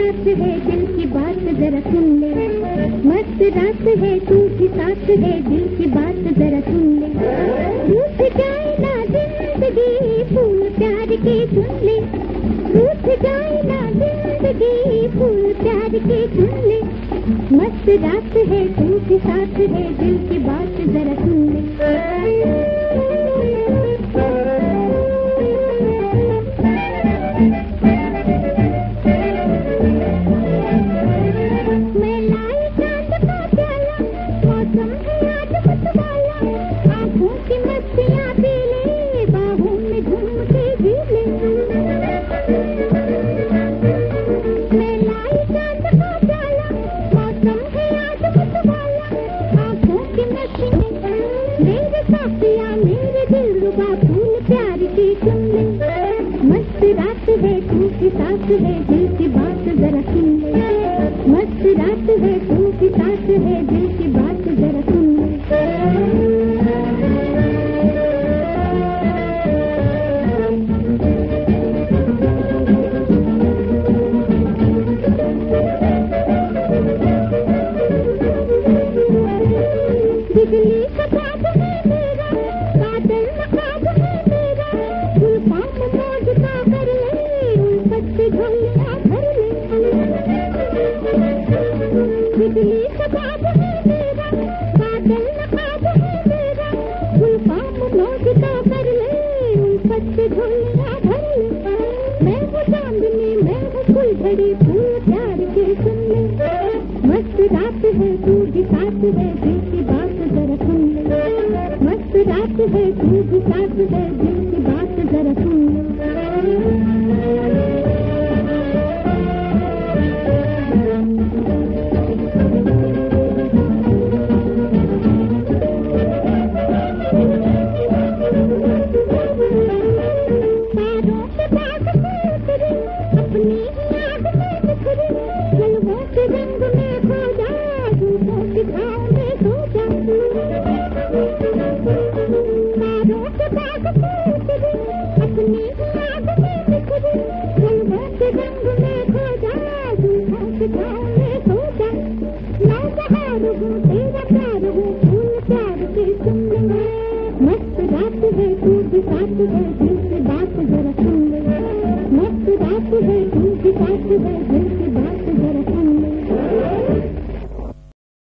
रात है दिल की बात जरा सुन ले, मस्त रात है तू भी साथ है दिल की बात जरा सुन ले। रूठ जाए ना जिंदगी फूल प्यार के चुन ले, रूठ जाए ना जिंदगी फूल प्यार के चुन ले। मस्त रात है तू भी साथ है दिल की बात जरा सुन ले। मस्त रात है तू की साथ है दिल की बात जरा सुन ले, मस्त रात है तू की साथ है दिल की बात जरा सुन ले। बिजली का ख्वाब है मेरा, बादल का ख्वाब है मेरा, गुलफाम मौज का कर ले, उल्फत से झोलियां भर ले। बिजली का ख्वाब है मेरा, बादल का ख्वाब है मेरा, गुलफाम मौज का कर ले, उल्फत से झोलियां भर ले। मैं हूँ चांदनी मैं हूँ फुलझड़ी फूल प्यार के सुन ले। मस्त रात है तू भी साथ है दिल की बात जरा सुन ले, मस्त रात है तू भी साथ है दिल की बात जरा सुन ले। तारों के बाग में उतरी अपनी ही आग में बिखरी, जलवों के रंग में खो जा, धूपों की छाँव में सो जा। तारों के बाग में उतरी अपनी ही आग में बिखरी, जलवों के रंग में खो जा, धूपों की छाँव में सो जा। मैं बहार हूँ तेरा प्यार हूँ फूल प्यार के सुन ले। मस्त रात है तू भी साथ है दिल की बात जरा सुन ले, मस्त रात है तू भी साथ है दिल की